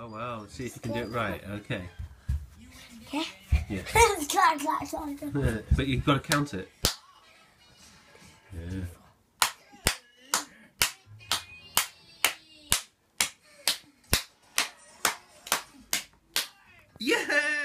Oh wow, see if you can do it right. Okay. Yeah. Yeah. Clack, clack, clack. But you've got to count it. Yeah. Yeah!